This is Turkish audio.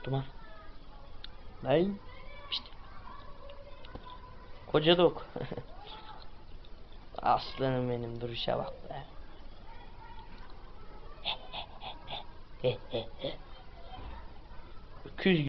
Duman. Lan. Pişt. Koca dok. Aslanım benim, duruşa bak be. Öküz